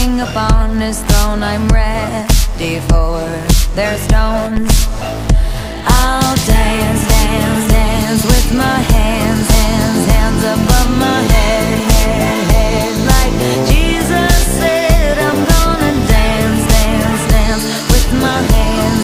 king upon his throne. I'm ready for their stones. I'll dance, dance, dance with my hands